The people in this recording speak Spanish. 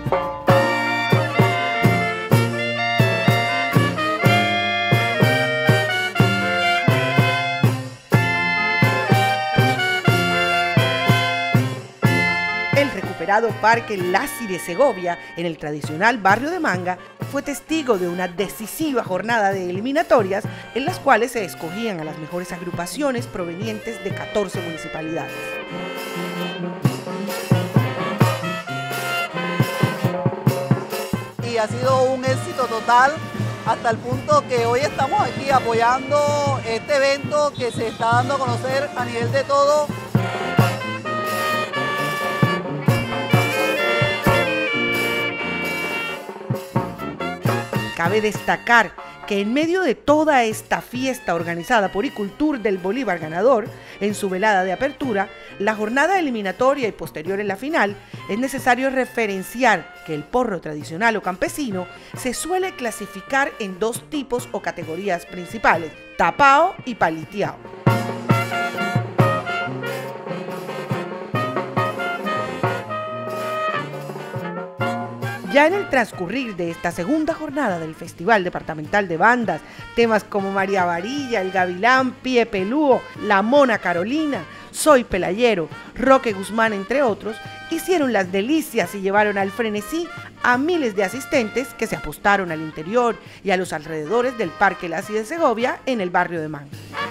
El recuperado Parque Lassi de Segovia, en el tradicional barrio de Manga, fue testigo de una decisiva jornada de eliminatorias en las cuales se escogían a las mejores agrupaciones provenientes de 14 municipalidades. Y ha sido un éxito total hasta el punto que hoy estamos aquí apoyando este evento que se está dando a conocer a nivel de todo. Cabe destacar que en medio de toda esta fiesta organizada por Icultur del Bolívar ganador, en su velada de apertura, la jornada eliminatoria y posterior en la final, es necesario referenciar que el porro tradicional o campesino se suele clasificar en dos tipos o categorías principales: tapao y paliteao. Ya en el transcurrir de esta segunda jornada del Festival Departamental de Bandas, temas como María Varilla, El Gavilán, Pie Pelúo, La Mona Carolina, Soy Pelayero, Roque Guzmán, entre otros, hicieron las delicias y llevaron al frenesí a miles de asistentes que se apostaron al interior y a los alrededores del Parque Lassi de Segovia en el barrio de Manga.